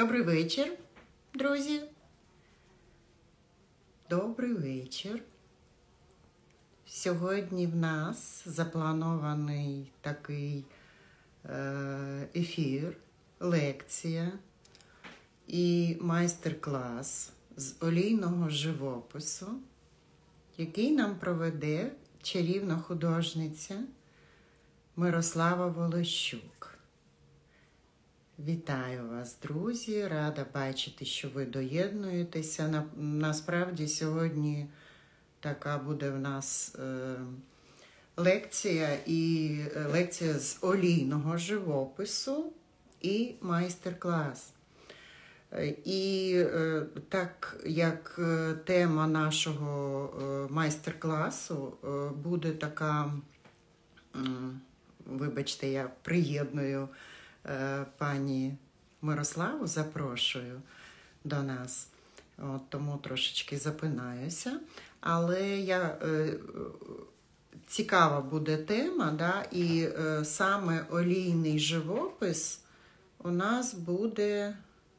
Добрий вечір, друзі. Добрий вечір. Сьогодні в нас запланований такий ефір, лекція і майстер-клас з олійного живопису, який нам проведе чарівна художниця Мирослава Волощук. Вітаю вас, друзі! Рада бачити, що ви доєднуєтеся. Насправді сьогодні така буде в нас лекція з олійного живопису і майстер-клас. І так як тема нашого майстер-класу буде така, вибачте, я приєдную пані Мирославу, запрошую до нас, тому трошечки запинаюся. Але цікава буде тема, да? І саме олійний живопис у нас буде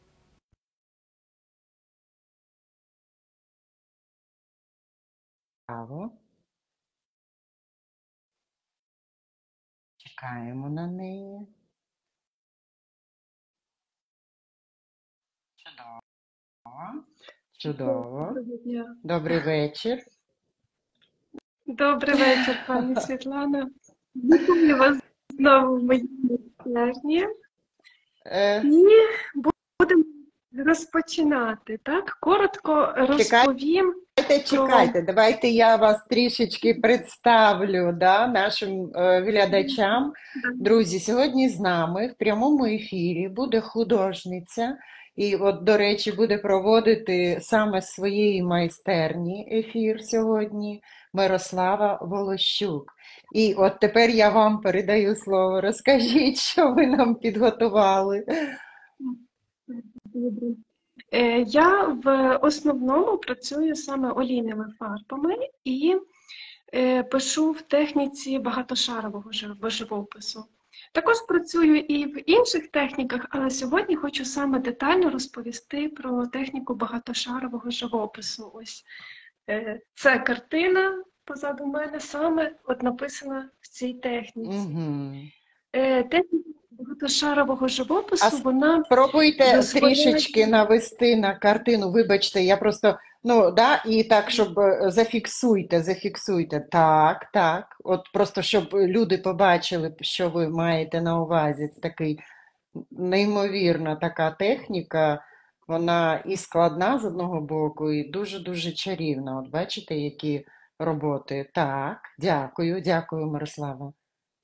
чекаємо на неї. Чудово. Добрий вечір. Добрий вечір, пані Світлана. Вітаю вас знову в моїй майстерні. І будемо розпочинати, так? Коротко розповім. Чекайте, давайте я вас трішечки представлю, да, нашим глядачам. Друзі, сьогодні з нами в прямому ефірі буде художниця, і от, до речі, буде проводити саме з своєї майстерні ефір сьогодні Мирослава Волощук. І от тепер я вам передаю слово. Розкажіть, що ви нам підготували. Я в основному працюю саме олійними фарбами і пишу в техніці багатошарового живопису. Також працюю і в інших техніках, але сьогодні хочу саме детально розповісти про техніку багатошарового живопису. Ось це картина позаду мене саме от написана в цій техніці. Техніка багатошарового живопису, вона спробуйте трішечки навести на картину. Вибачте, я просто, і так, щоб зафіксуйте. Так. От просто, щоб люди побачили, що ви маєте на увазі. Це такий, неймовірна така техніка. Вона і складна з одного боку, і дуже-дуже чарівна. От бачите, які роботи. Так, дякую, Мирослава.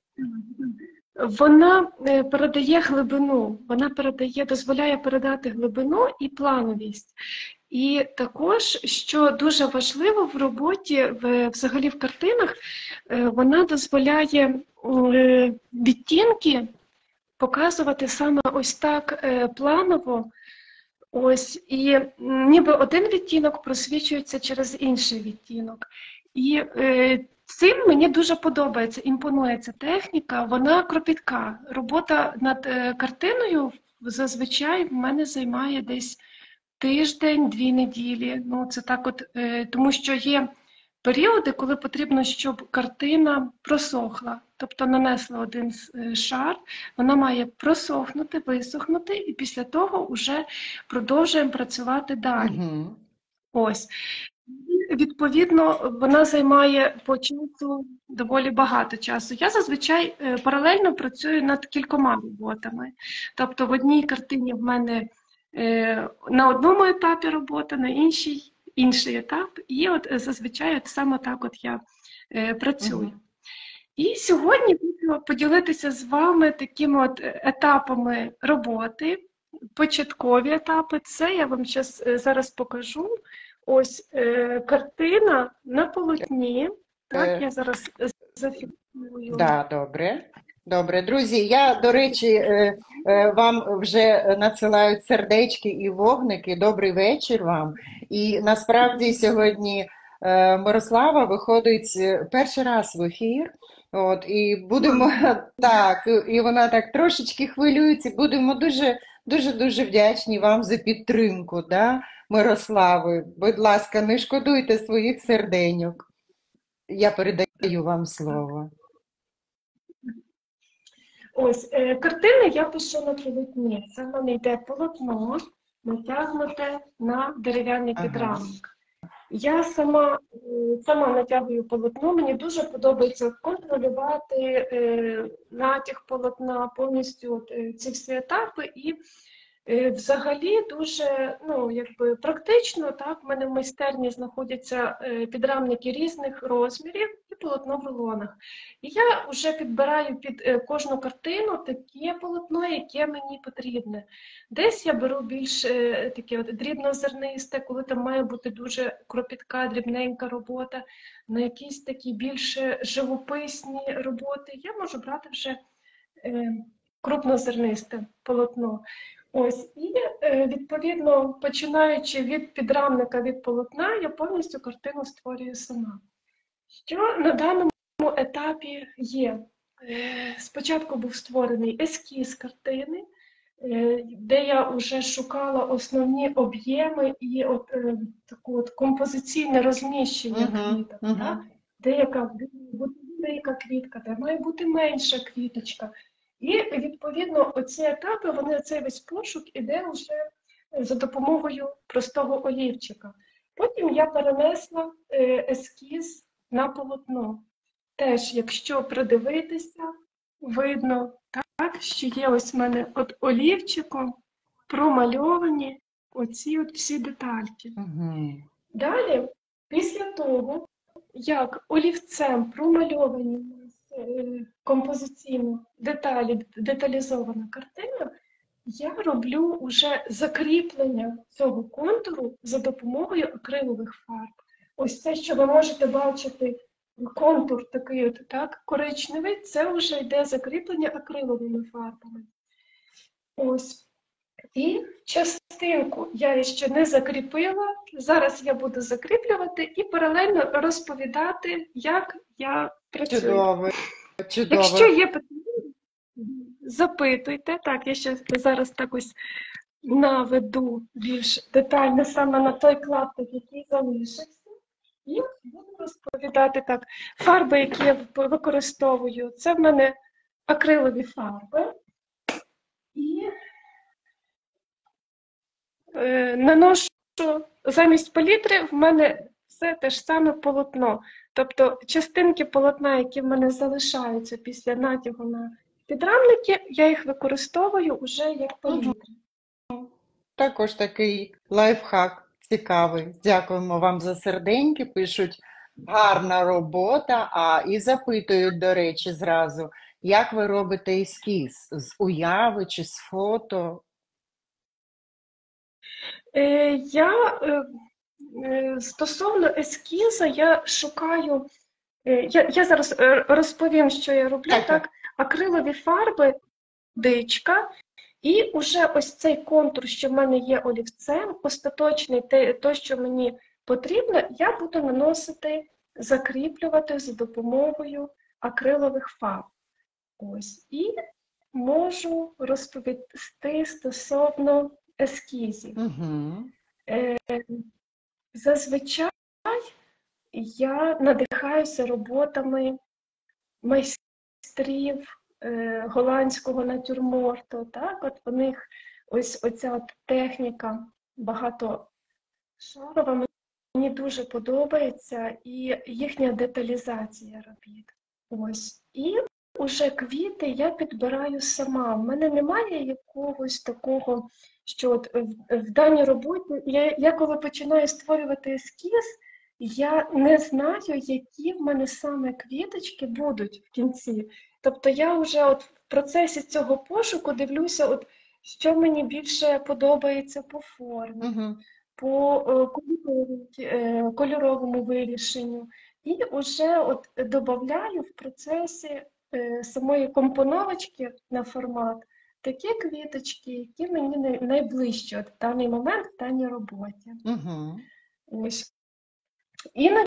Вона передає глибину, дозволяє передати глибину і плановість. І також, що дуже важливо в роботі, взагалі в картинах, вона дозволяє відтінки показувати саме ось так планово. Ось, і ніби один відтінок просвічується через інший відтінок. І цим мені дуже подобається, імпонує ця техніка, вона кропітка. Робота над картиною зазвичай в мене займає десь тиждень, 2 неділі. Це так от, тому що є періоди, коли потрібно, щоб картина просохла. Тобто нанесла один шар, вона має просохнути, висохнути, і після того вже продовжуємо працювати далі. Ось. Відповідно, вона займає по часу доволі багато часу. Я зазвичай паралельно працюю над кількома роботами. Тобто в одній картині в мене на одному етапі робота, на інший етап. І от зазвичай саме так от я працюю. І сьогодні хочу поділитися з вами такими от етапами роботи, початкові етапи. Це я вам зараз покажу. Ось картина на полотні. Так, я зараз зафіксую. Так, добре. Друзі, я, до речі, вам вже надсилають сердечки і вогники. Добрий вечір вам. І насправді сьогодні Мирослава виходить перший раз в ефір. От, і будемо так, і вона так трошечки хвилюється. Будемо дуже вдячні вам за підтримку, да, Мирослави. Будь ласка, не шкодуйте своїх серденьок. Я передаю вам слово. Ось, картини я пишу на полотні. Це в мене йде полотно, натягнуте на дерев'яний Ага. підрамник. Я сама натягую полотно, мені дуже подобається контролювати натяг полотна, повністю ці всі етапи. І взагалі дуже якби практично, так, в мене в майстерні знаходяться підрамники різних розмірів і полотно в рулонах. І я вже підбираю під кожну картину таке полотно, яке мені потрібне. Десь я беру більш таке дрібнозернисте, коли там має бути дуже кропітка, дрібненька робота, на якісь такі більш живописні роботи. Я можу брати вже крупнозернисте полотно. Ось, і відповідно, починаючи від підрамника, від полотна, я повністю картину створюю сама. Що на даному етапі є? Спочатку був створений ескіз картини, де я вже шукала основні об'єми і таке композиційне розміщення квіток. Так? Деяка велика квітка, де має бути менша квіточка. І, відповідно, оці етапи, цей весь пошук іде вже за допомогою простого олівчика. Потім я перенесла ескіз на полотно. Теж, якщо придивитися, видно, так, що є ось в мене олівчиком промальовані оці всі детальки. Далі, після того, як олівцем промальовані композиційно деталізована картина, я роблю вже закріплення цього контуру за допомогою акрилових фарб. Ось це, що ви можете бачити, контур такий так, коричневий, це вже йде закріплення акриловими фарбами. Ось. І частинку я ще не закріпила, зараз я буду закріплювати і паралельно розповідати, як я працюю. Чудово, чудово. Якщо є питання, запитуйте. Так, я ще зараз так ось наведу більш детально саме на той клаптик, який залишився. І буду розповідати так. Фарби, які я використовую, це в мене акрилові фарби. І наношу замість палітри в мене все те ж саме полотно. Тобто частинки полотна, які в мене залишаються після натягу на підрамники, я їх використовую вже як палітри. Також такий лайфхак цікавий. Дякуємо вам за серденьки. Пишуть гарна робота, і запитують, до речі, зразу, як ви робите ескіз? З уяви чи з фото? Стосовно ескіза, я шукаю, я зараз розповім, що я роблю, так, акрилові фарби, дичка, і уже ось цей контур, що в мене є олівцем, остаточний, те, що мені потрібно, я буду наносити, закріплювати за допомогою акрилових фарб. Ось, і можу розповісти стосовно ескізів. Зазвичай я надихаюся роботами майстрів голландського натюрморту. Так? От у них ось оця техніка багатошарова мені дуже подобається, і їхня деталізація робіт. Ось. І уже квіти я підбираю сама. У мене немає якогось такого, що от в даній роботі, я коли починаю створювати ескіз, я не знаю, які в мене саме квіточки будуть в кінці. Тобто я вже от в процесі цього пошуку дивлюся, от, що мені більше подобається по формі, по кольоровому вирішенню. І вже от додаю в процесі самої компоновочки на формат такі квіточки, які мені найближчі от, в даний момент в даній роботі. Ось. Іноді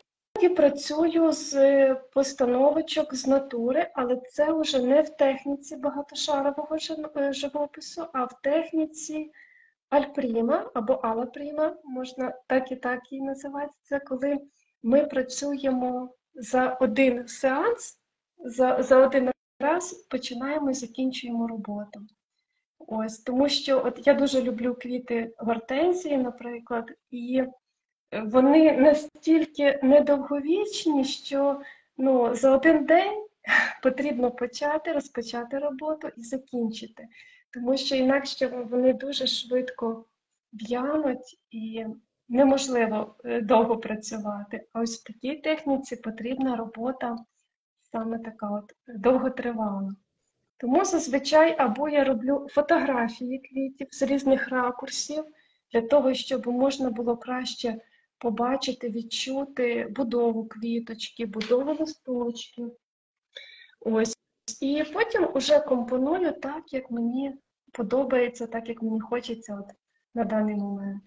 іноді працюю з постановочок з натури, але це вже не в техніці багатошарового живопису, а в техніці альпріма або алапріма, можна так і називати. Це коли ми працюємо за один сеанс, за один раз починаємо і закінчуємо роботу. Ось, тому що от я дуже люблю квіти гортензії, наприклад, і вони настільки недовговічні, що за один день потрібно розпочати роботу і закінчити. Тому що інакше вони дуже швидко в'януть і неможливо довго працювати. А ось в такій техніці потрібна робота саме така от довготривала. Тому зазвичай або я роблю фотографії квітів з різних ракурсів, для того, щоб можна було краще побачити, відчути будову квіточки, будову листочків. Ось. І потім уже компоную так, як мені подобається, так, як мені хочеться от на даний момент.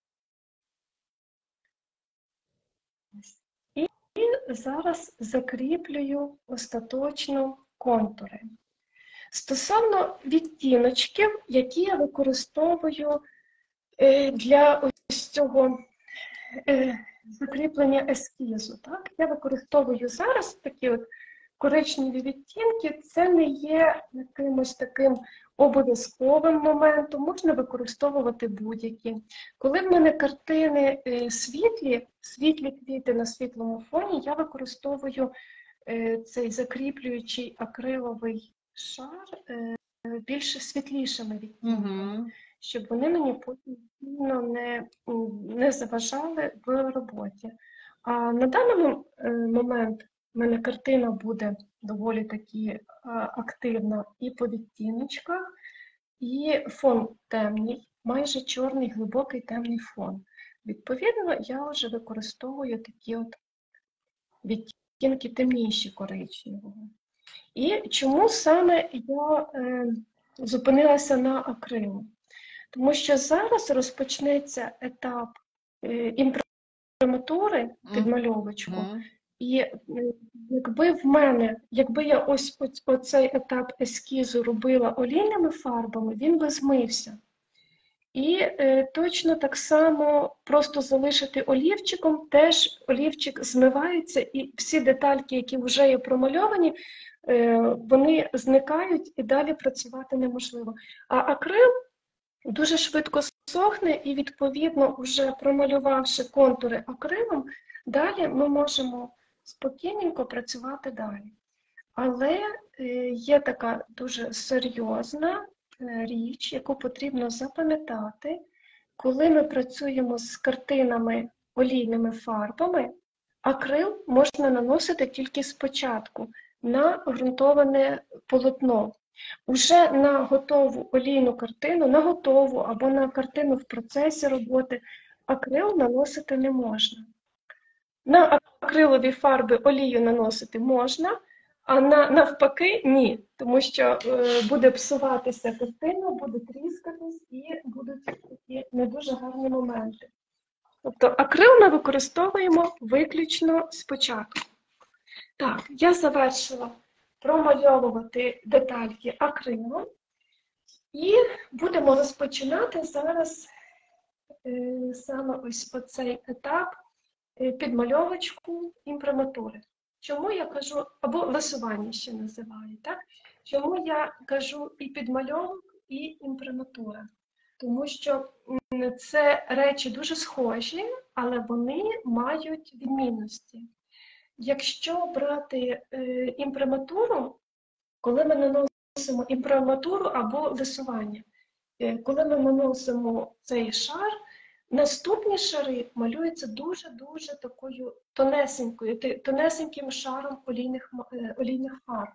І зараз закріплюю остаточно контури. Стосовно відтіночків, які я використовую для ось цього закріплення ескізу. Так? Я використовую зараз такі от коричневі відтінки, це не є якимось таким обов'язковим моментом, можна використовувати будь-які. Коли в мене картини світлі квіти на світлому фоні, я використовую цей закріплюючий акриловий шар більш світлішими відтінками, щоб вони мені потім не заважали в роботі. А на даний момент в мене картина буде доволі таки активна і по відтіночках, і фон темний, майже чорний, глибокий темний фон. Відповідно, я вже використовую такі от відтінки темніші коричневого. І чому саме я зупинилася на акрилу? Тому що зараз розпочнеться етап імприматури, підмальовочку, і якби я оцей етап ескізу робила олійними фарбами, він би змився. І точно так само просто залишити олівчиком, теж олівчик змивається, і всі детальки, які вже є промальовані, вони зникають і далі працювати неможливо. А акрил дуже швидко сохне і, відповідно, вже промалювавши контури акрилом, далі ми можемо спокійненько працювати далі. Але є така дуже серйозна річ, яку потрібно запам'ятати, коли ми працюємо з картинами олійними фарбами, акрил можна наносити тільки спочатку на ґрунтоване полотно. Уже на готову олійну картину, на готову або на картину в процесі роботи акрил наносити не можна. На акрилові фарби олію наносити можна, а навпаки ні, тому що буде псуватися картина, буде тріскатись і будуть такі не дуже гарні моменти. Тобто акрил ми використовуємо виключно спочатку. Так, я завершила промальовувати детальки акрилом і будемо розпочинати зараз саме ось оцей етап підмальовочку імприматури. Чому я кажу, або лисування ще називають, так? Чому я кажу і підмальовок, і імприматура? Тому що це речі дуже схожі, але вони мають відмінності. Якщо брати імприматуру, коли ми наносимо імприматуру або лисування, коли ми наносимо цей шар, наступні шари малюються дуже-дуже такою тонесеньким шаром олійних фарб,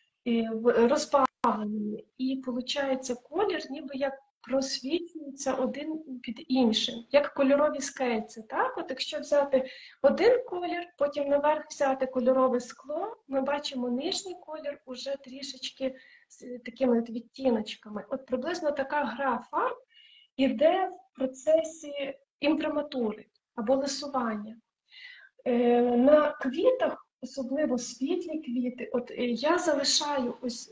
розбавленими. І виходить колір, ніби як просвітлюється один під іншим, як кольорові скельці. Так? От якщо взяти один колір, потім наверх взяти кольорове скло, ми бачимо нижній колір уже трішечки з такими от відтіночками. От приблизно така гра фарб іде в процесі імприматури або лисування. На квітах, особливо світлі квіти, я залишаю ось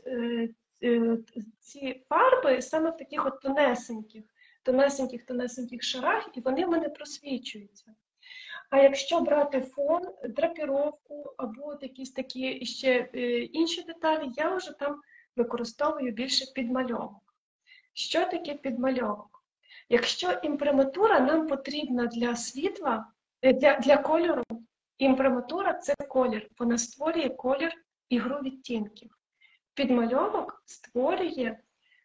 ці фарби саме в таких от тонесеньких шарах, і вони в мене просвічуються. А якщо брати фон, драпіровку або от якісь такі ще інші деталі, я вже там використовую більше підмальовок. Що таке підмальовок? Якщо імприматура нам потрібна для світла, для кольору, імприматура – це колір, вона створює колір і гру відтінків. Підмальовок створює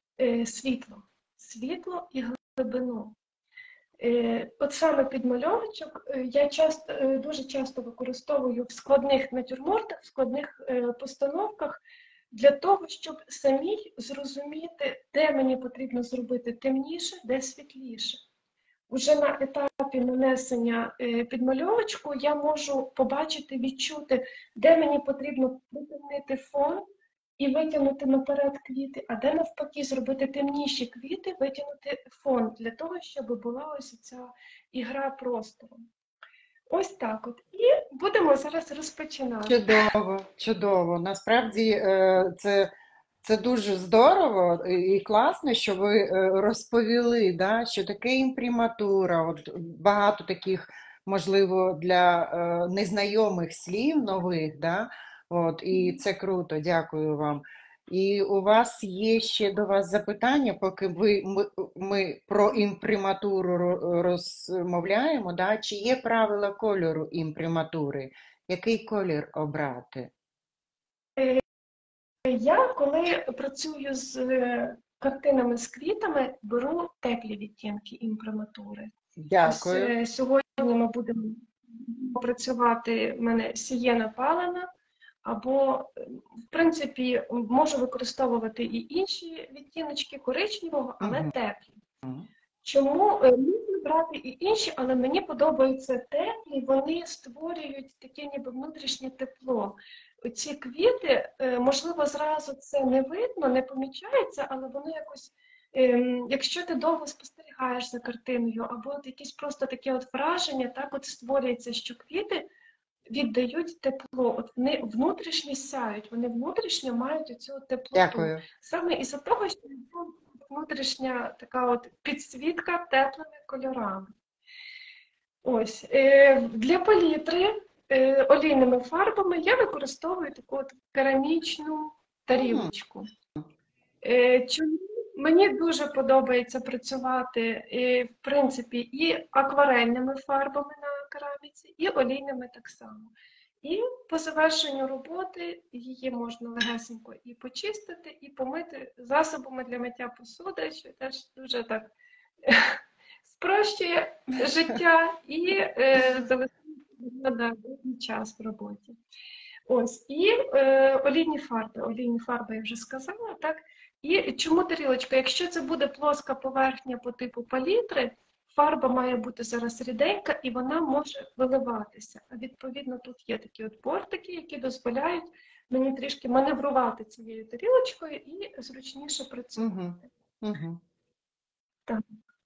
світло і глибину. От саме підмальовочок я дуже часто використовую в складних натюрмортах, в складних постановках, для того, щоб самій зрозуміти, де мені потрібно зробити темніше, де світліше. Уже на етапі нанесення підмальовочку я можу побачити, відчути, де мені потрібно притемнити фон і витягнути наперед квіти, а де навпаки зробити темніші квіти, витягнути фон, для того, щоб була ось ця ігра простором. Ось так от. І будемо зараз розпочинати. Чудово, чудово. Насправді це дуже здорово і класно, що ви розповіли, да, що таке імприматура, от багато таких, можливо, для незнайомих слів нових, да, от, і це круто, дякую вам. І у вас є ще до вас запитання, поки ми про імприматуру розмовляємо, да, чи є правила кольору імприматури? Який колір обрати? Я, коли працюю з картинами з квітами, беру теплі відтінки імприматури. Дякую. Сьогодні ми будемо працювати, в мене сієна палена, або, в принципі, можу використовувати і інші відтіночки коричневого, але теплі. Чому можна брати і інші, але мені подобаються теплі, вони створюють таке ніби внутрішнє тепло. Ці квіти, можливо, зразу це не видно, не помічається, але воно якось, якщо ти довго спостерігаєш за картиною, або от якесь просто таке от враження, так от створюється, що квіти віддають тепло, от вони внутрішньо сяють, вони внутрішньо мають оцю теплоту. Дякую. Саме із-за того, що внутрішня така от підсвітка теплими кольорами. Ось. Для палітри олійними фарбами я використовую таку от керамічну тарілочку. Чому? Мені дуже подобається працювати, в принципі, і акварельними фарбами на кераміці, і олійними так само. І по завершенню роботи її можна легесенько і почистити, і помити засобами для миття посуди, що теж дуже так спрощує життя і залишає час в роботі. Ось, і олійні фарби я вже сказала, так? І чому тарілочка? Якщо це буде плоска поверхня по типу палітри, фарба має бути зараз ріденька і вона може виливатися. А відповідно тут є такі от бортики, які дозволяють мені трішки маневрувати цією тарілочкою і зручніше працювати. Так.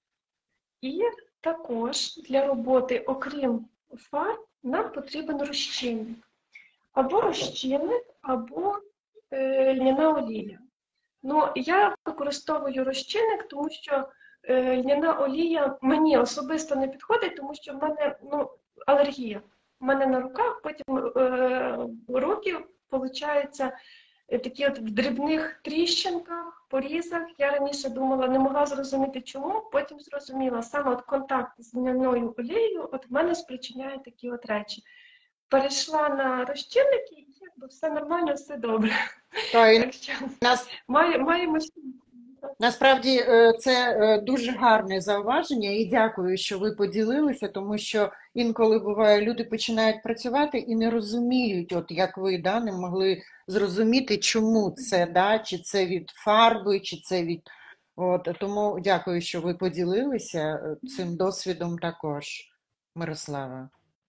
І також для роботи, окрім фарб, нам потрібен розчинник. Або розчинник, або льняна олія. Ну, я використовую розчинник, тому що льняна олія мені особисто не підходить, тому що в мене алергія. У мене на руках, потім руки, виходить, такі от в дрібних тріщинках, порізах. Я раніше думала, не могла зрозуміти чому, потім зрозуміла, саме от контакт з льняною олією от в мене спричиняє такі от речі. Перейшла на розчинники, і якби все нормально, все добре. Так що маємо... Насправді це дуже гарне зауваження і дякую, що ви поділилися, тому що інколи буває, люди починають працювати і не розуміють, от як ви, да, не могли зрозуміти, чому це, да, чи це від фарби, чи це від... От, тому дякую, що ви поділилися цим досвідом також, Мирослава.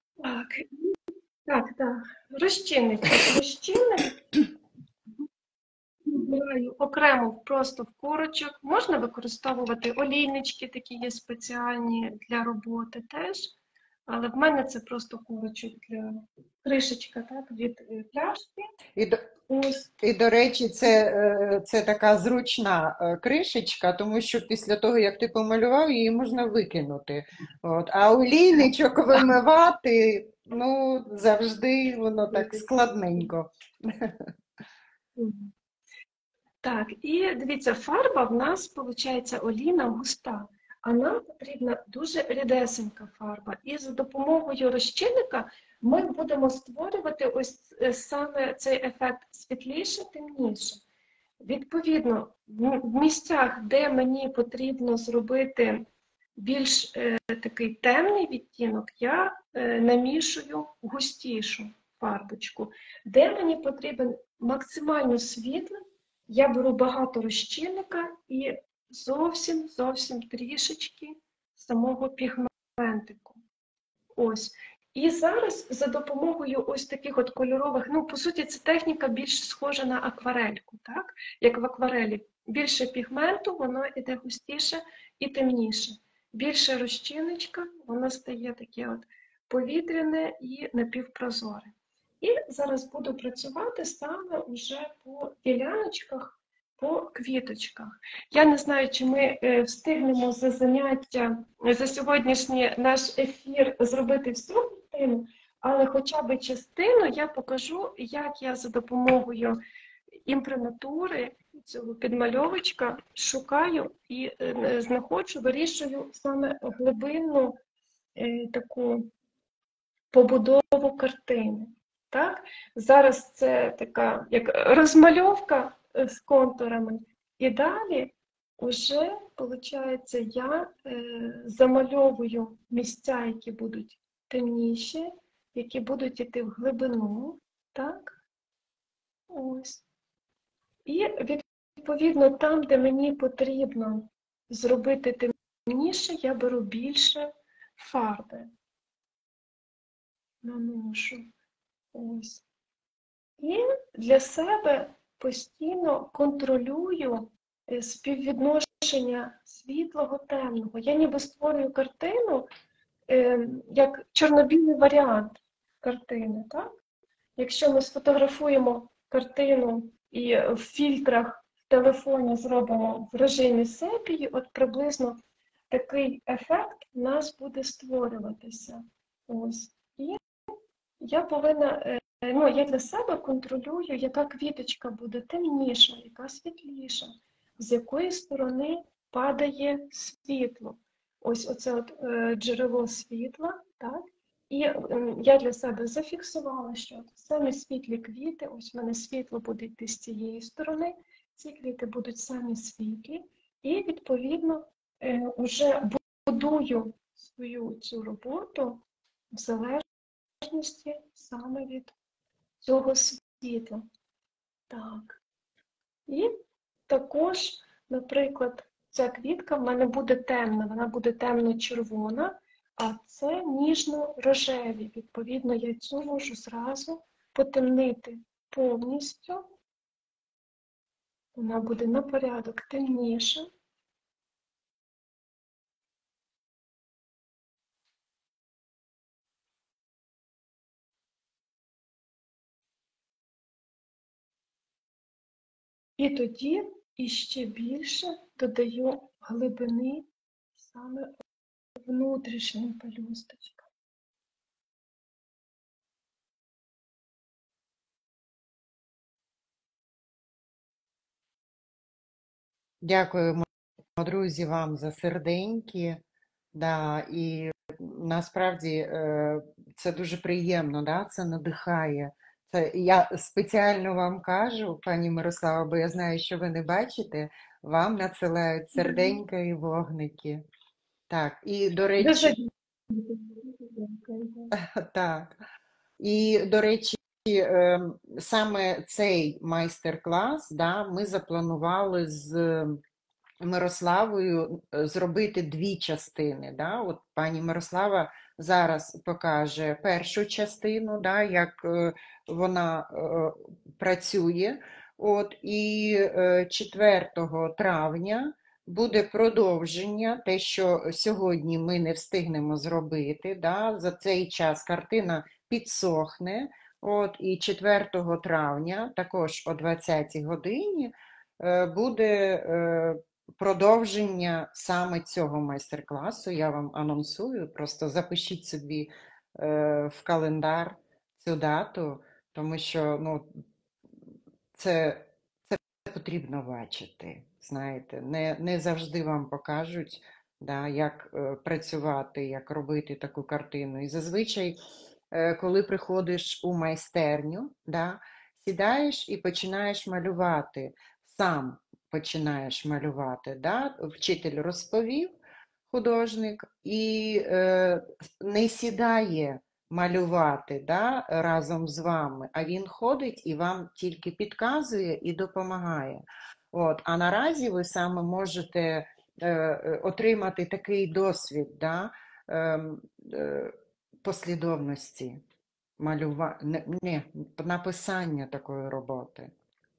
Так. Розчинник. Збираю окремо просто в курочок. Можна використовувати олійнички, такі є спеціальні для роботи теж. Але в мене це просто курочок для кришечка, так, від пляшки. І, до- Ось. і, до речі, це така зручна кришечка, тому що після того, як ти помалював, її можна викинути. От. А олійничок вимивати, ну, завжди воно так складненько. Так, і дивіться, фарба в нас, виходить, олійна густа, а нам потрібна дуже рідесенька фарба. І за допомогою розчинника ми будемо створювати ось саме цей ефект світліше, темніше. Відповідно, в місцях, де мені потрібно зробити більш такий темний відтінок, я намішую густішу фарбочку. Де мені потрібен максимально світлий, я беру багато розчинника і зовсім трішечки самого пігментику. Ось. І зараз за допомогою ось таких от кольорових, ну, по суті, ця техніка більш схожа на акварельку, так? Як в акварелі. Більше пігменту, воно йде густіше і темніше. Більше розчиночка, воно стає таке от повітряне і напівпрозоре. І зараз буду працювати саме вже по діляночках, по квіточках. Я не знаю, чи ми встигнемо за заняття, за сьогоднішній наш ефір зробити всю картину, але хоча б частину я покажу, як я за допомогою імприматури, цього підмальовочка, шукаю і знаходжу, вирішую саме глибинну таку побудову картини. Так? Зараз це така як розмальовка з контурами. І далі вже, виходить, я замальовую місця, які будуть темніші, які будуть йти в глибину. Так? Ось. І відповідно там, де мені потрібно зробити темніше, я беру більше фарби. Наношу. Ось. І для себе постійно контролюю співвідношення світлого-темного. Я ніби створюю картину як чорно-білий варіант картини. Так? Якщо ми сфотографуємо картину і в фільтрах в телефоні зробимо в режимі сепії, от приблизно такий ефект у нас буде створюватися. Ось. І я повинна, ну, я для себе контролюю, яка квіточка буде темніша, яка світліша, з якої сторони падає світло. Ось оце от джерело світла, так? І я для себе зафіксувала, що самі світлі квіти, ось в мене світло буде йти з цієї сторони, ці квіти будуть самі світлі, і, відповідно, вже будую свою цю роботу в залежності саме від цього світла. Так. І також, наприклад, ця квітка в мене буде темна, вона буде темно-червона, а це ніжно-рожеві. Відповідно, я цю можу зразу потемнити повністю. Вона буде на порядок темніша. І тоді іще більше додаю глибини саме внутрішнім пелюсточкам. Дякуємо, друзі, вам за серденьки. Да, і насправді це дуже приємно, да? Це надихає. Це, я спеціально вам кажу, пані Мирослава, бо я знаю, що ви не бачите, вам надсилають серденька і вогники. Так, і до Дуже речі, так. І, до речі, саме цей майстер-клас, да, ми запланували з Мирославою зробити дві частини. Да? От пані Мирослава зараз покаже першу частину, да, як вона працює. От, і 4 травня буде продовження, те, що сьогодні ми не встигнемо зробити. Да? За цей час картина підсохне. От, і 4 травня, також о 20-й годині, буде продовження саме цього майстер-класу. Я вам анонсую, просто запишіть собі в календар цю дату, тому що ну, це потрібно бачити. Знаєте, не завжди вам покажуть, да, як працювати, як робити таку картину. І зазвичай, коли приходиш у майстерню, да, сідаєш і починаєш малювати, сам починаєш малювати. Да? Вчитель розповів, художник, і не сідає малювати, да, разом з вами, а він ходить і вам тільки підказує і допомагає. От. А наразі ви саме можете отримати такий досвід, да, е, е, послідовності написання такої роботи.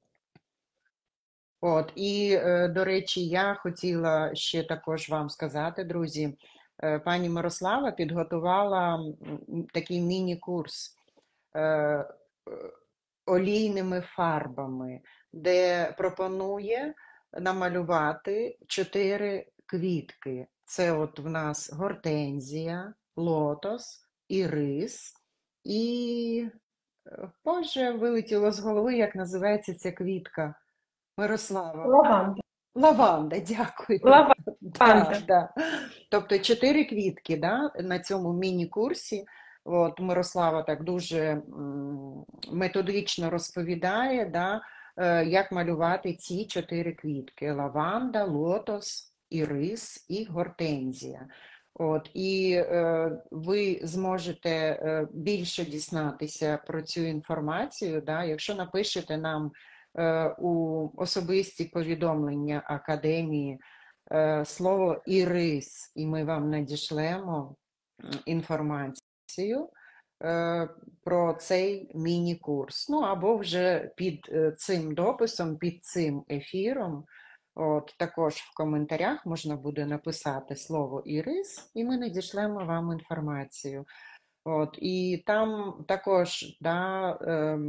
От, і, до речі, я хотіла ще також вам сказати, друзі, пані Мирослава підготувала такий міні-курс олійними фарбами, де пропонує намалювати 4 квітки. Це от в нас гортензія, лотос, ірис і, Боже, вилетіло з голови, як називається ця квітка. Мирослава. Лаванда. Лаванда, дякую. Лаванда. Да. Тобто 4 квітки, да, на цьому міні-курсі. От Мирослава так дуже методично розповідає, да, як малювати ці 4 квітки: лаванда, лотос, ірис і гортензія. От, і ви зможете більше дізнатися про цю інформацію, да, якщо напишете нам у особисті повідомлення Академії слово «ірис», і ми вам надішлемо інформацію про цей міні-курс. Ну, або вже під цим дописом, під цим ефіром, от, також в коментарях можна буде написати слово «ірис», і ми надішлемо вам інформацію. От, і там також, да,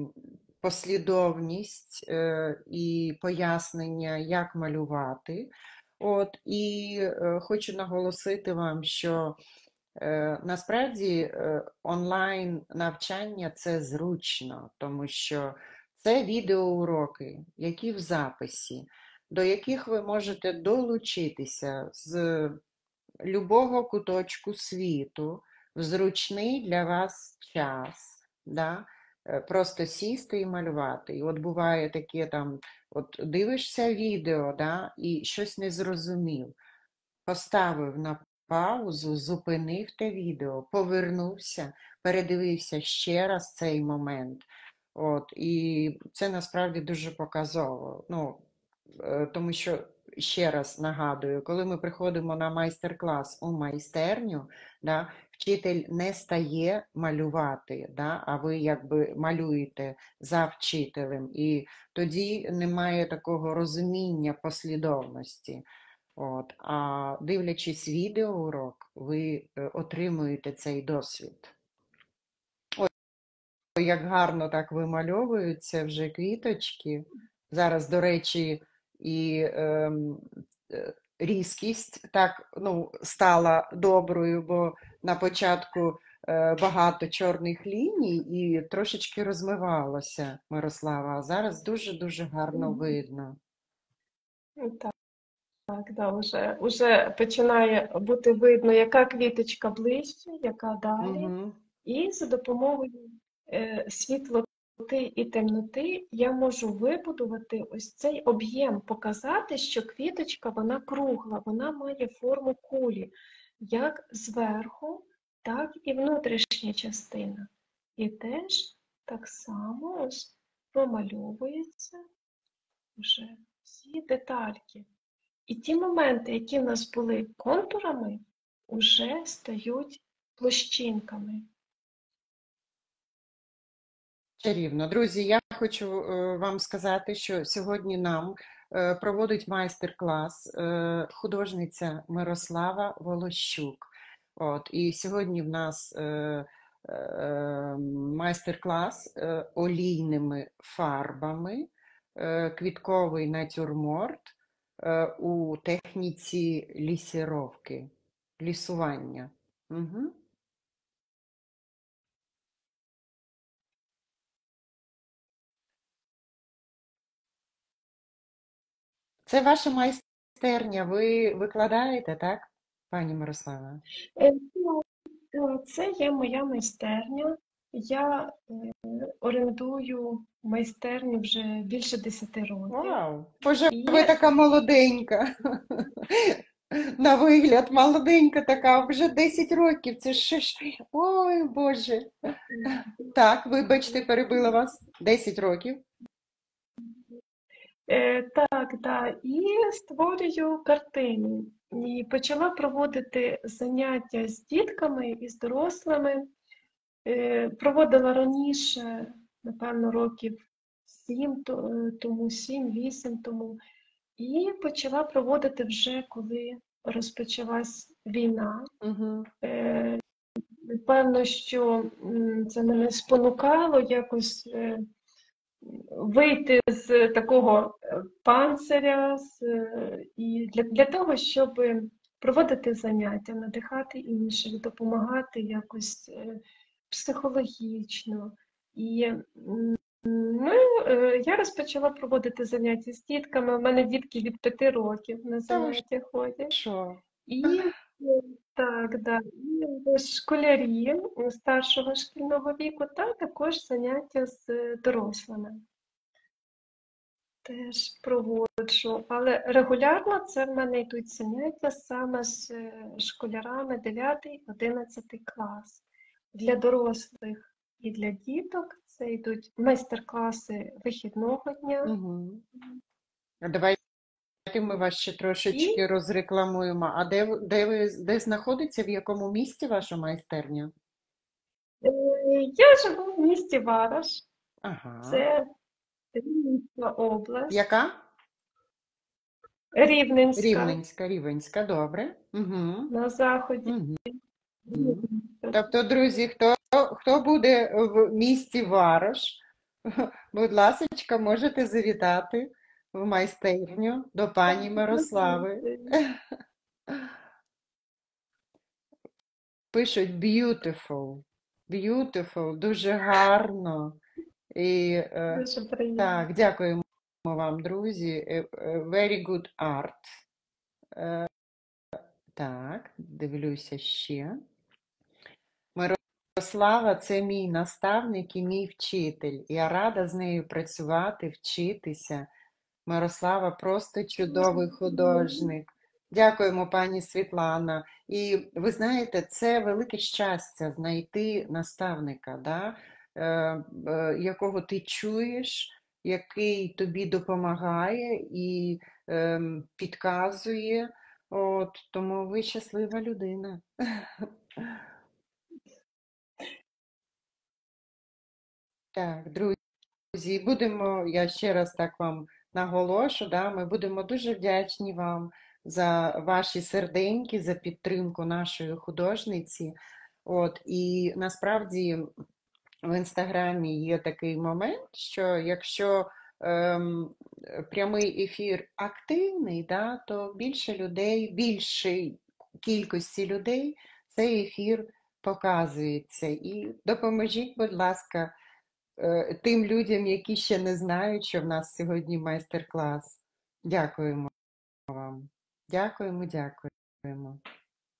послідовність і пояснення, як малювати. От, і хочу наголосити вам, що насправді онлайн навчання це зручно, тому що це відеоуроки, які в записі, до яких ви можете долучитися з любого куточку світу в зручний для вас час, да? Просто сісти і малювати. І от буває таке там, от дивишся відео, да, і щось не зрозумів, поставив на паузу, зупинив те відео, повернувся, передивився ще раз цей момент. От, і це насправді дуже показово. Ну, тому що, ще раз нагадую, коли ми приходимо на майстер-клас у майстерню, да, вчитель не стає малювати, да, а ви якби малюєте за вчителем. І тоді немає такого розуміння послідовності. От, а дивлячись відеоурок, ви отримуєте цей досвід. Ой, як гарно так вимальовуються вже квіточки. Зараз, до речі, і різкість так, ну, стала доброю, бо на початку багато чорних ліній і трошечки розмивалося, Мирослава, а зараз дуже-дуже гарно видно. Так. Так, да, уже починає бути видно, яка квіточка ближче, яка далі. Угу. І за допомогою світлоти і темноти я можу вибудувати ось цей об'єм, показати, що квіточка, вона кругла, вона має форму кулі, як зверху, так і внутрішня частина. І теж так само ось промальовується вже всі детальки. І ті моменти, які в нас були контурами, вже стають площинками. Чарівно. Друзі, я хочу вам сказати, що сьогодні нам проводить майстер-клас художниця Мирослава Волощук. От, і сьогодні в нас майстер-клас олійними фарбами, квітковий натюрморт у техніці лісіровки, лісування. Угу. Це ваша майстерня, ви викладаєте, так, пані Мирослава? Це є моя майстерня. Я орендую майстерню вже більше 10 років. Вау! Боже, І ви така молоденька. На вигляд, молоденька така, вже 10 років. Це ще ж. Ой, Боже. Так, вибачте, перебила вас. 10 років. так, і створюю картини. І почала проводити заняття з дітками і з дорослими. Проводила раніше, напевно, років 7 тому, 7-8 тому. І почала проводити вже, коли розпочалась війна. Угу. Певно, що це мене спонукало якось вийти з такого панциря і для того, щоб проводити заняття, надихати інших, допомагати якось психологічно. І я розпочала проводити заняття з дітками. У мене дітки від 5 років на заняття ходять. Що? І і школярі старшого шкільного віку, та також заняття з дорослими. Теж проводжу, але регулярно це в мене йдуть заняття саме з школярами 9-11 клас. Для дорослих і для діток це йдуть майстер-класи вихідного дня. Угу. Давайте ми вас ще трошечки розрекламуємо. А де знаходиться, в якому місті ваша майстерня? Я живу в місті Вараш. Ага. Це Рівненська область. Яка? Рівненська. Рівненська, добре. Угу. На заході. Угу. Тобто, друзі, хто буде в місті Вараш, будь ласочка, можете завітати в майстерню до пані Мирослави. Пишуть beautiful, дуже гарно. І, Дуже приємно. так, дякуємо вам, друзі. Very good art. Так, дивлюся ще. Мирослава – це мій наставник і мій вчитель. Я рада з нею працювати, вчитися. Мирослава просто чудовий художник. Дякуємо, пані Світлана. І ви знаєте, це велике щастя знайти наставника, да? Якого ти чуєш, який тобі допомагає і підказує. От, тому ви щаслива людина. Так, друзі, я ще раз так вам наголошу, да, ми будемо дуже вдячні вам за ваші серденьки, за підтримку нашої художниці. От, і насправді в Інстаграмі є такий момент, що якщо прямий ефір активний, да, то більшій кількості людей цей ефір показується. І допоможіть, будь ласка, тим людям, які ще не знають, що в нас сьогодні майстер-клас. Дякуємо вам. Дякуємо.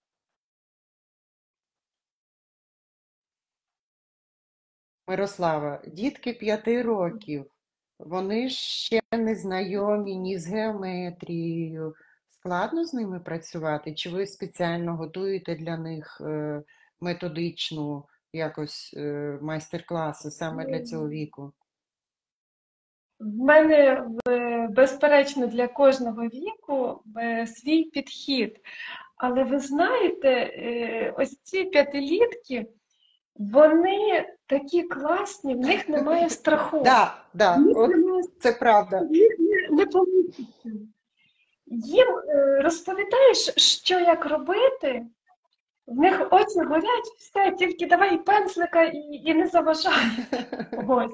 Мирослава, дітки 5 років, вони ж ще не знайомі ні з геометрією. Складно з ними працювати? Чи ви спеціально готуєте для них методичну якось майстер-класи саме для цього віку? В мене, безперечно, для кожного віку свій підхід. Але ви знаєте, ось ці п'ятилітки, вони такі класні, в них немає страху. Так, це правда. не помітиться. Їм розповідаєш, що як робити, в них очі горять, все, тільки давай пензлика і не заважай. Ось.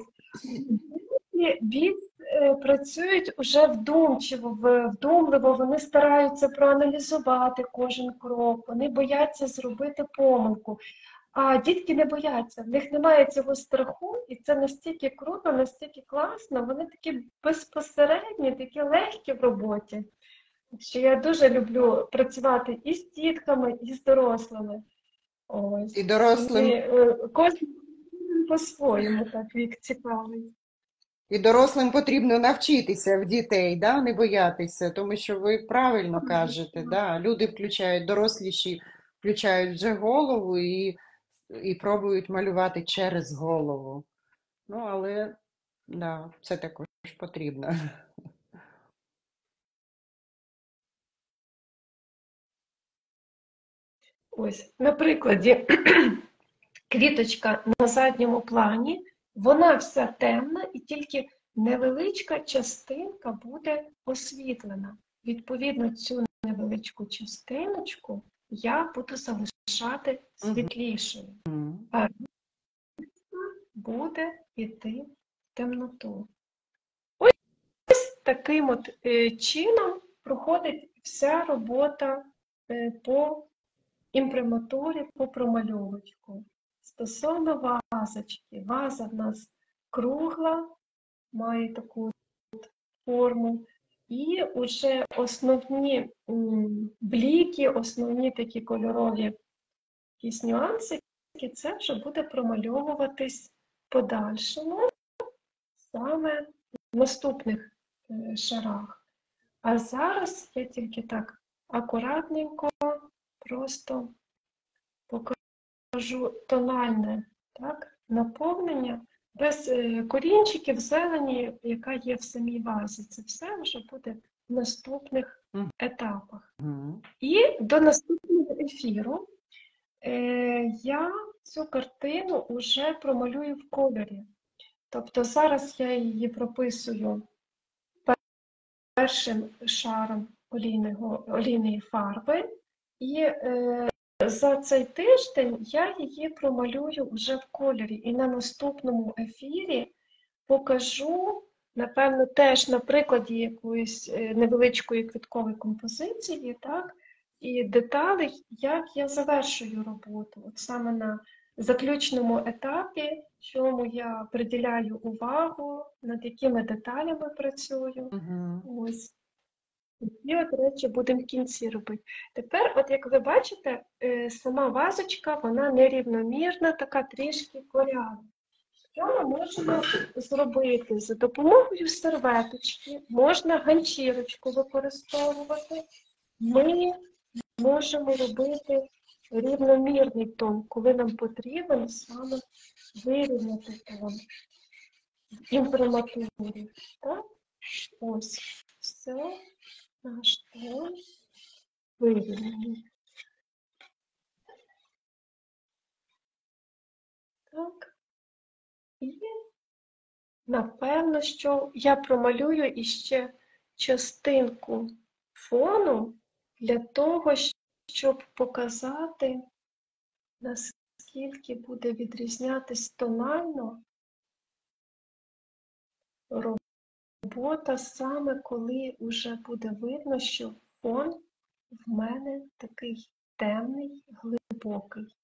Працюють уже вдумливо, вони стараються проаналізувати кожен крок, вони бояться зробити помилку. А дітки не бояться, в них немає цього страху, і це настільки круто, настільки класно, вони такі безпосередні, такі легкі в роботі. Що я дуже люблю працювати і з дітками, і з дорослими. Ось. І дорослим, Кожен по-своєму так вік цікавий. і дорослим потрібно навчитися в дітей, да? Не боятися, тому що ви правильно кажете, да? Люди включають, доросліші включають вже голову і пробують малювати через голову. Ну, але да, це також потрібно. Ось, на прикладі, квіточка на задньому плані, вона вся темна і тільки невеличка частинка буде освітлена. Відповідно, цю невеличку частиночку я буду залишати світлішою, а буде йти в темноту. Ось таким от чином проходить вся робота по імприматурі, по промальовочку. Стосовно вазочки. Ваза в нас кругла, має таку форму. І вже основні бліки, основні такі кольорові якісь нюанси, це вже буде промальовуватись в подальшому, саме в наступних шарах. А зараз я тільки так акуратненько просто покажу тональне наповнення, без корінчиків, зелені, яка є в самій вазі. Це все вже буде в наступних етапах. І до наступного ефіру я цю картину вже промалюю в кольорі. Тобто зараз я її прописую першим шаром олійної фарби, і за цей тиждень я її промалюю вже в кольорі. І на наступному ефірі покажу, напевно, теж на прикладі якоїсь невеличкої квіткової композиції, і деталей, як я завершую роботу. От саме на заключному етапі, чому я приділяю увагу, над якими деталями працюю. Ось. І от речі будемо в кінці робити. Тепер, от як ви бачите, сама вазочка, вона нерівномірна, така трішки корява. Що ми можемо зробити? За допомогою серветочки, можна ганчірочку використовувати. Ми можемо робити рівномірний тон, коли нам потрібен саме вирівняти тон в імприматурі. Так? Ось, все. Наш тон вирівняний. Так. І напевно, що я промалюю іще частинку фону для того, щоб показати, наскільки буде відрізнятись тонально робота саме коли вже буде видно, що фон в мене такий темний, глибокий.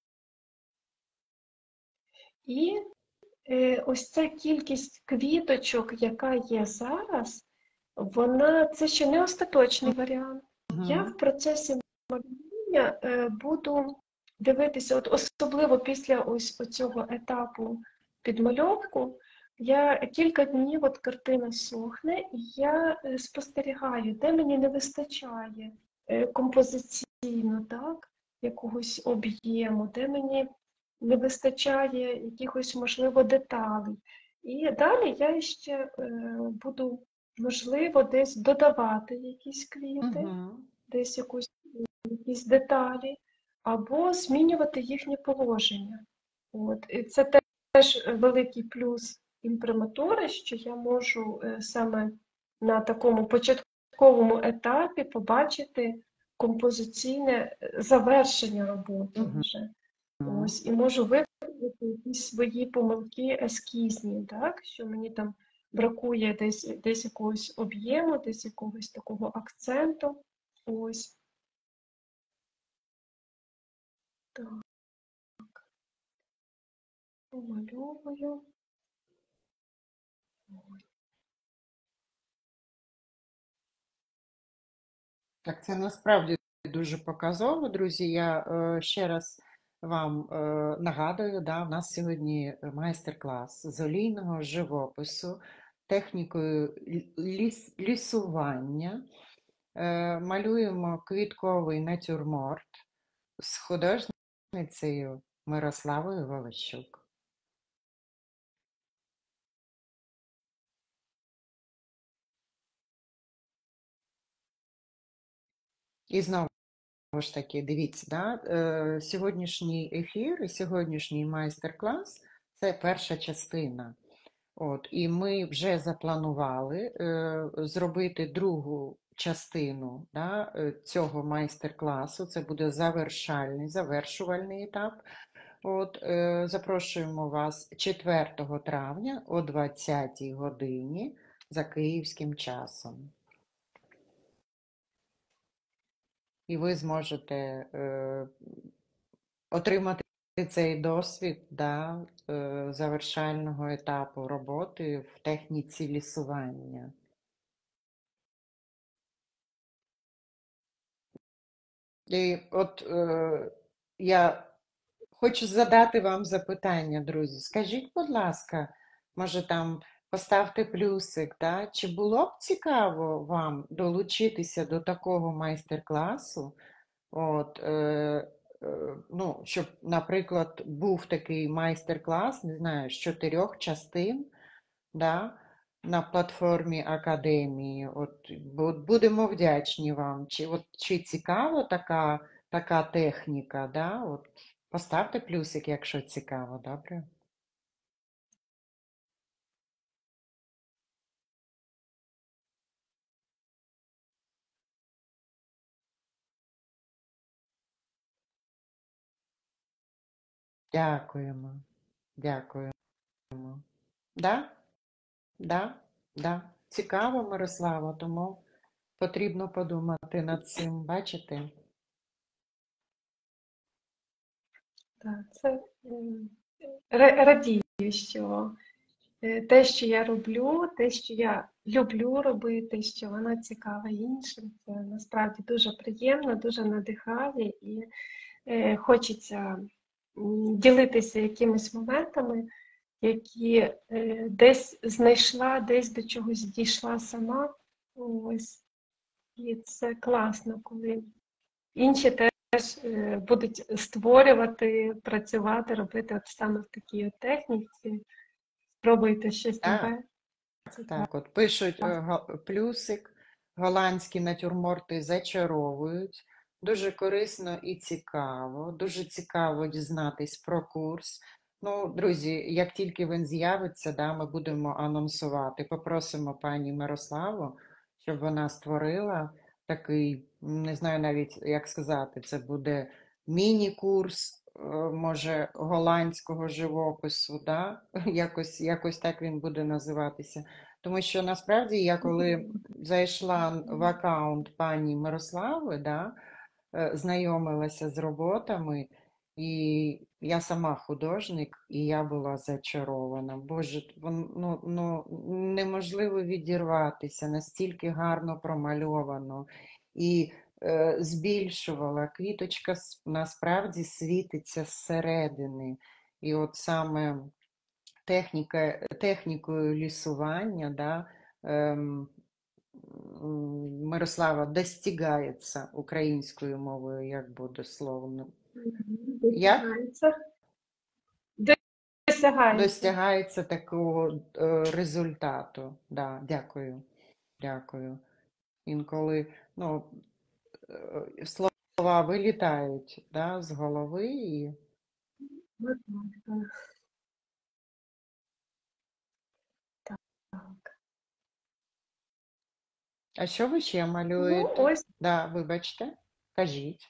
І ось ця кількість квіточок, яка є зараз, це ще не остаточний варіант. Я в процесі малювання буду дивитися, от особливо після ось цього етапу підмальовку, я кілька днів, от картина сохне, і я спостерігаю, де мені не вистачає композиційно, якогось об'єму, де мені не вистачає якихось, можливо, деталей. І далі я ще буду, можливо, десь додавати якісь квіти, десь якісь деталі, або змінювати їхнє положення. От. І це теж великий плюс імприматури, що я можу саме на такому початковому етапі побачити композиційне завершення роботи Мгм. вже. Ось, і можу виправити якісь свої помилки ескізні, так? Що мені там бракує десь якогось об'єму, десь якогось такого акценту. Ось. Так, помальовую. Так, це насправді дуже показово, друзі. Я ще раз вам нагадую, да, у нас сьогодні майстер-клас з олійного живопису, технікою лісування. Малюємо квітковий натюрморт з художницею Мирославою Волощук. І знову ж таки, дивіться, да? Сьогоднішній ефір і сьогоднішній майстер-клас це перша частина. От, і ми вже запланували зробити другу частину, да, цього майстер-класу. Це буде завершувальний етап. От, запрошуємо вас 4 травня о 20-й годині за київським часом. І ви зможете отримати цей досвід, да, завершального етапу роботи в техніці лісування. І от я хочу задати вам запитання, друзі. Скажіть, будь ласка, може там поставте плюсик, да? Чи було б цікаво вам долучитися до такого майстер-класу? От, ну, щоб, наприклад, був такий майстер-клас, не знаю, з 4 частин, да, на платформі Академії. От, будемо вдячні вам. Чи цікава така техніка, да? От, поставте плюсик, якщо цікаво, добре? Дякуємо. Дякуємо. Да? Да? Да. Цікаво, Мирослава, тому потрібно подумати над цим, бачите? Так, це радію, що те, що я роблю, те, що я люблю робити, що воно цікаве іншим, це насправді дуже приємно, дуже надихає і хочеться ділитися якимись моментами, які десь знайшла, десь до чогось дійшла сама. Ось. І це класно, коли інші теж будуть створювати, працювати, робити от саме в такій от техніці. Спробуйте щось Так, нове. Це так, от пишуть класно. плюсик, голландські натюрморти зачаровують. Дуже корисно і цікаво. Дуже цікаво дізнатись про курс. Ну, друзі, як тільки він з'явиться, да, ми будемо анонсувати. Попросимо пані Мирославу, щоб вона створила такий, не знаю навіть, як сказати, це буде міні-курс, може, голландського живопису, да? Якось так він буде називатися. Тому що насправді я коли зайшла в аккаунт пані Мирослави, да, знайомилася з роботами, і я сама художник, і я була зачарована. Боже, неможливо відірватися, настільки гарно промальовано. І збільшувала, квіточка насправді світиться зсередини. І от саме технікою лісування, да, ем, Мирослава, достигається українською мовою, як буде словно. Як Досягається. Досягається. достигається такого результату? Да, дякую. Дякую. Інколи ну, слова вилітають, да, з голови і Так. А що ви ще Ну, малюєте? ось Да, вибачте, кажіть.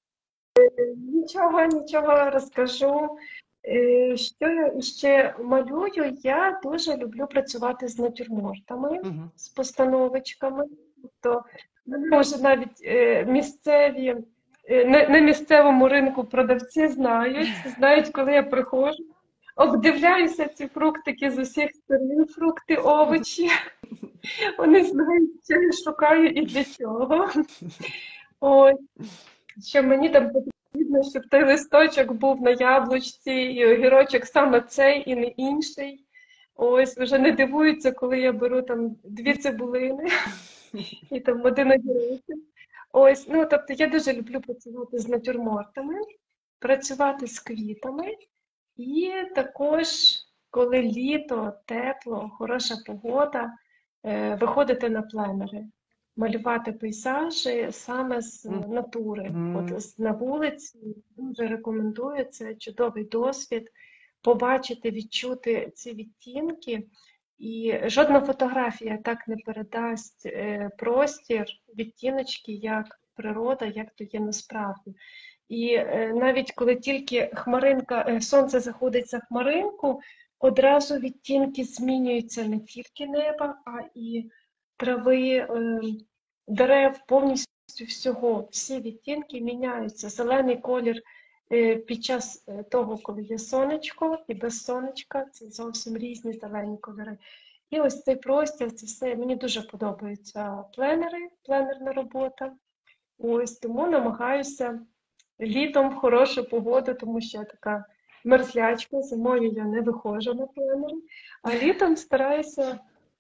нічого розкажу. Що я ще малюю? Я дуже люблю працювати з натюрмортами, Угу. з постановочками. Тобто, може навіть місцеві, на місцевому ринку продавці знають, коли я приходжу, обдивляюся ці фруктики з усіх сторін, фрукти, овочі. Вони знають, що я шукаю і для чого. Ось, що мені там потрібно, щоб той листочок був на яблучці, і огірочок саме цей і не інший. Ось, вже не дивуються, коли я беру там 2 цибулини і там 1 огірочок. Ось, ну, тобто я дуже люблю працювати з натюрмортами, працювати з квітами. І також, коли літо, тепло, хороша погода, виходити на пленери, малювати пейзажі саме з натури. Мгм. От на вулиці дуже рекомендую, це чудовий досвід, побачити, відчути ці відтінки. І жодна фотографія так не передасть простір, відтіночки, як природа, як то є насправді. І навіть коли тільки сонце заходить за хмаринку, одразу відтінки змінюються не тільки неба, а і трави, дерев, повністю всього. Всі відтінки міняються. Зелений колір під час того, коли є сонечко, і без сонечка це зовсім різні зелені кольори. І ось цей простір, це все, мені дуже подобаються пленерна робота. Ось тому намагаюся літом в хорошу погоду, тому що я така мерзлячка, зимою я не виходжу на пленери, а літом стараюся,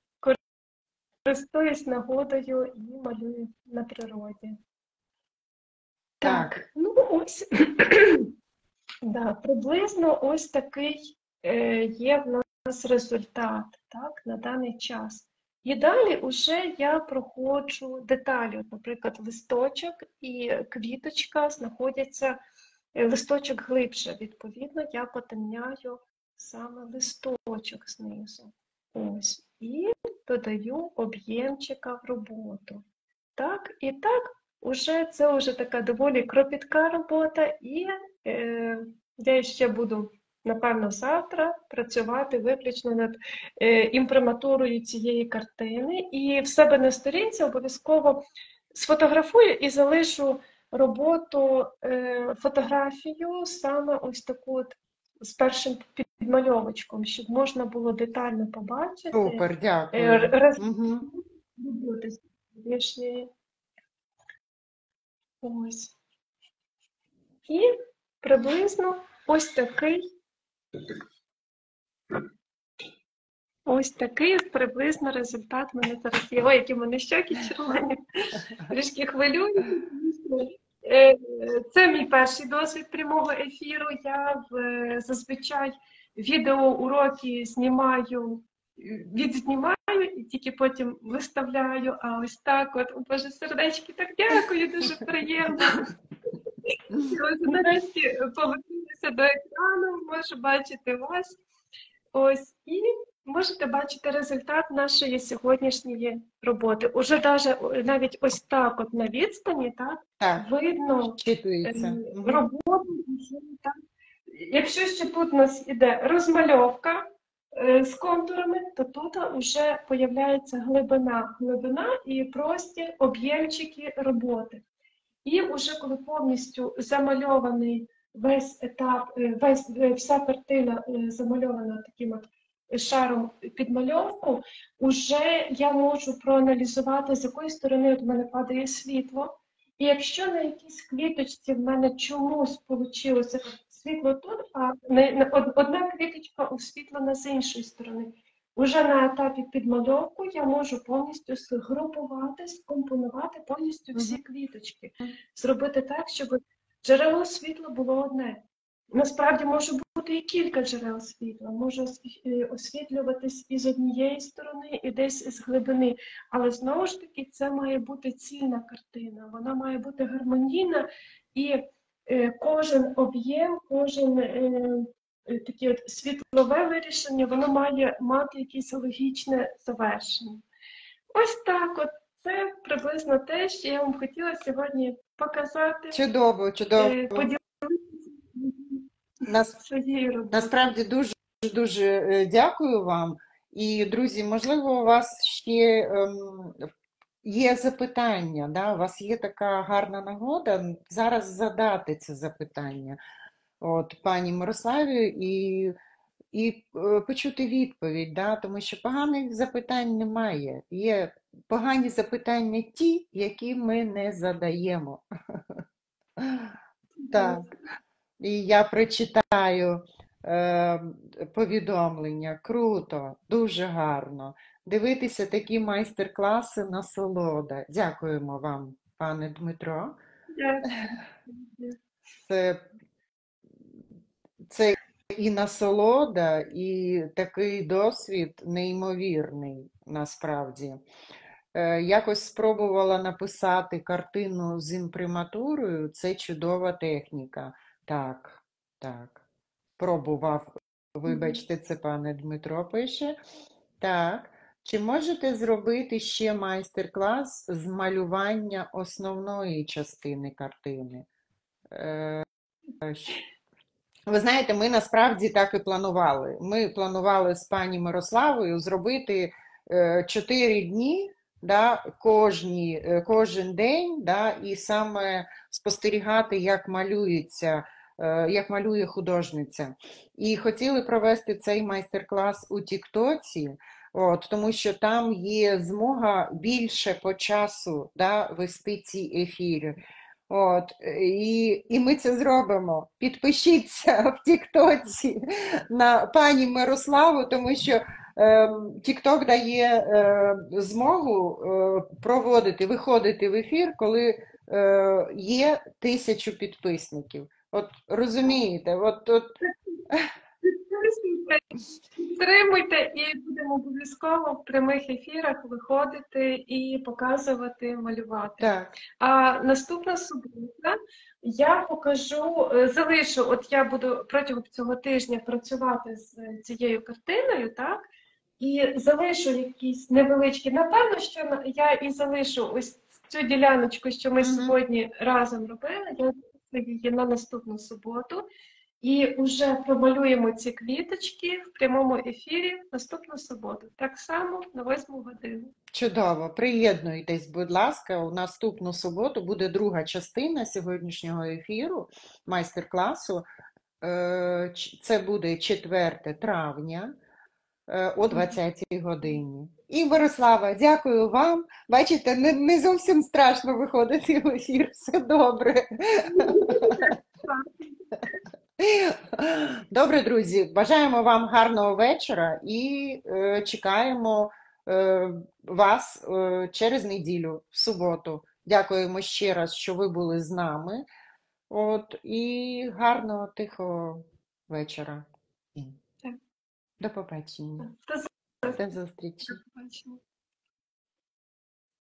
користуюсь нагодою і малюю на природі. Так, Так, ну ось, да, приблизно ось такий є в нас результат, так, на даний час. І далі вже я проходжу деталі. От, наприклад, листочок і квіточка знаходяться, листочок глибше, відповідно, я потемняю саме листочок знизу. Ось. І додаю об'ємчика в роботу. Так, і так, це вже така доволі кропітка робота, і я ще буду, напевно, завтра працювати виключно над імприматурою цієї картини. І в себе на сторінці обов'язково сфотографую і залишу роботу, фотографію саме ось таку от з першим підмальовочком, щоб можна було детально побачити супер, дякую. Угу. роботи сьогоднішньої. Ось. І приблизно ось такий приблизно результат в мене зараз є. Ой, які в мене щоки червоні. Трішки хвилююся. Це мій перший досвід прямого ефіру. Я зазвичай відеоуроки відзнімаю і тільки потім виставляю. А ось так от, о Боже, сердечки, так дякую, дуже приємно. Ось нарешті повернутися до екрану, можу бачити вас. Ось, і можете бачити результат нашої сьогоднішньої роботи. Уже навіть ось так от на відстані, Так, видно вчитується. Угу. роботу. Так. Якщо ще тут у нас іде розмальовка з контурами, то тут вже появляється глибина і простір, об'ємчики роботи. І вже коли повністю замальований весь етап, вся картина замальована таким от шаром підмальовку, вже я можу проаналізувати, з якої сторони від мене падає світло. І якщо на якійсь квіточці в мене чомусь вийшло світло тут, а одна квіточка освітлена з іншої сторони, уже на етапі підмальовку я можу повністю згрупувати, скомпонувати повністю всі квіточки. Зробити так, щоб джерело світла було одне. Насправді може бути і кілька джерел світла, може освітлюватись і з однієї сторони, і десь з глибини. Але знову ж таки це має бути цільна картина, вона має бути гармонійна, і кожен об'єм, кожен таке от світлове вирішення, воно має мати якесь логічне завершення. Ось так от. це приблизно те, що я вам хотіла сьогодні показати, Чудово, чудово. поділитися Нас, своєю роботою. насправді дуже дякую вам. І, друзі, можливо, у вас ще є запитання, да? У вас є така гарна нагода зараз задати це запитання пані Мирославі і почути відповідь, да? Тому що поганих запитань немає. Є погані запитання ті, які ми не задаємо. Так. І я прочитаю повідомлення. Круто, дуже гарно. Дивитися такі майстер-класи насолода. Дякуємо вам, пане Дмитро. Дякую. Це і насолода, і такий досвід неймовірний, насправді. Якось спробувала написати картину з імприматурою. Це чудова техніка. Так, так. Пробував, вибачте, це пане Дмитро пише. Так. Чи можете зробити ще майстер-клас з малювання основної частини картини? Ви знаєте, ми насправді так і планували. Ми планували з пані Мирославою зробити 4 дні, да, кожен день, да, і саме спостерігати, як малюється, як малює художниця. І хотіли провести цей майстер-клас у Тіктоці, тому що там є змога більше по часу, да, вести ці ефіри. І ми це зробимо. Підпишіться в Тіктоці на пані Мирославу, тому що Тікток дає змогу виходити в ефір, коли є 1000 підписників. Розумієте, Підтримуйте і будемо обов'язково в прямих ефірах виходити і показувати, малювати. Так. А наступна субота я покажу, залишу, я буду протягом цього тижня працювати з цією картиною, так? І залишу якісь невеличкі, напевно, що я і залишу ось цю діляночку, що ми сьогодні разом робили, я залишу її на наступну суботу. І вже промалюємо ці квіточки в прямому ефірі наступну суботу. Так само на 8 годину. Чудово. Приєднуйтесь, будь ласка, у наступну суботу буде друга частина сьогоднішнього ефіру, майстер-класу. Це буде 4 травня о 20-й годині. І, Мирослава, дякую вам. Бачите, не зовсім страшно виходити в ефір. Все добре. Добре, друзі, бажаємо вам гарного вечора і чекаємо вас через неділю, в суботу. Дякуємо ще раз, що ви були з нами. І гарного, тихого вечора. До побачення. До зустрічі. До побачення.